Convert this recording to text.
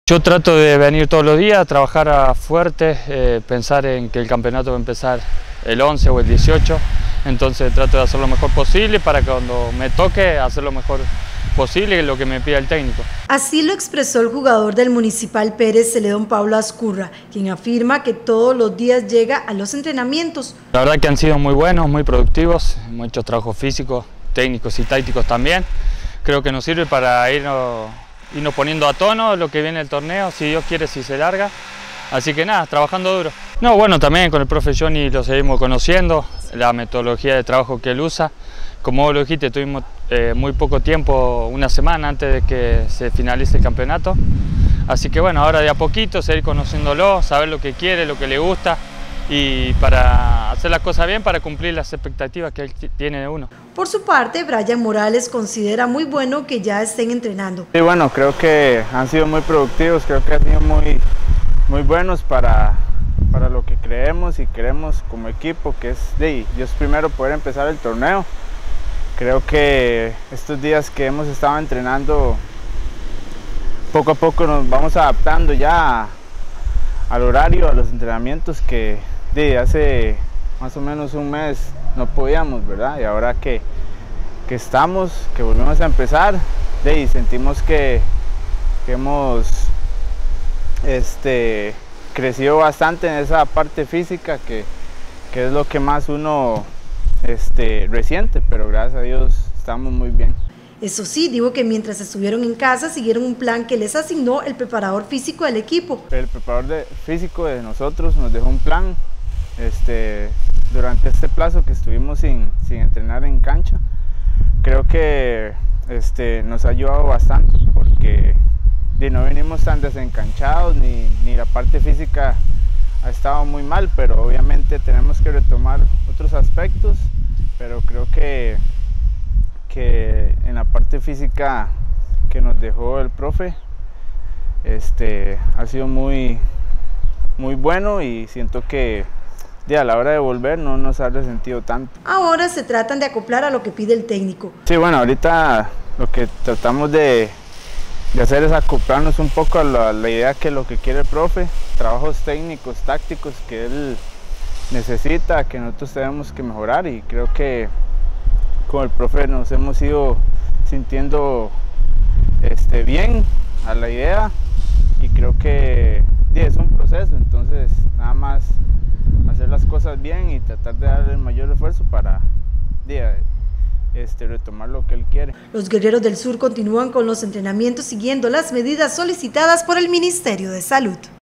Yo trato de venir todos los días, trabajar fuerte, pensar en que el campeonato va a empezar el 11 o el 18, entonces trato de hacer lo mejor posible para que cuando me toque hacer lo mejor posible, lo que me pida el técnico. Así lo expresó el jugador del Municipal Pérez, Celedón Pablo Azcurra, quien afirma que todos los días llega a los entrenamientos. La verdad que han sido muy buenos, muy productivos, muchos trabajos físicos, técnicos y tácticos también. Creo que nos sirve para irnos poniendo a tono lo que viene el torneo, si Dios quiere, si se larga. Así que nada, trabajando duro. No, bueno, también con el profe Johnny lo seguimos conociendo, la metodología de trabajo que él usa. Como vos lo dijiste, tuvimos muy poco tiempo, una semana antes de que se finalice el campeonato. Así que bueno, ahora de a poquito seguir conociéndolo, saber lo que quiere, lo que le gusta y para hacer las cosas bien, para cumplir las expectativas que él tiene de uno. Por su parte, Brian Morales considera muy bueno que ya estén entrenando. Sí, bueno, creo que han sido muy productivos, creo que han sido muy buenos para lo que creemos y queremos como equipo, que es Dios primero poder empezar el torneo. Creo que estos días que hemos estado entrenando, poco a poco nos vamos adaptando ya al horario, a los entrenamientos que hace más o menos un mes no podíamos, ¿verdad? Y ahora que estamos, que volvemos a empezar, sentimos que hemos crecido bastante en esa parte física que es lo que más uno resiente, pero gracias a Dios estamos muy bien. Eso sí, digo que mientras estuvieron en casa siguieron un plan que les asignó el preparador físico del equipo. El preparador físico de nosotros nos dejó un plan durante este plazo que estuvimos sin entrenar en cancha. Creo que nos ha ayudado bastante porque no venimos tan desencanchados ni la parte física ha estado muy mal, pero obviamente tenemos que retomar otros aspectos, pero creo que en la parte física que nos dejó el profe ha sido muy bueno y siento que a la hora de volver no nos ha resentido tanto. Ahora se tratan de acoplar a lo que pide el técnico. Sí, bueno, ahorita lo que tratamos de hacer es acoplarnos un poco a la idea que lo que quiere el profe, trabajos técnicos, tácticos que él necesita, que nosotros tenemos que mejorar, y creo que con el profe nos hemos ido sintiendo bien a la idea, y creo que es un proceso, entonces nada más hacer las cosas bien y tratar de dar el mayor esfuerzo para retomar lo que él quiere. Los Guerreros del Sur continúan con los entrenamientos siguiendo las medidas solicitadas por el Ministerio de Salud.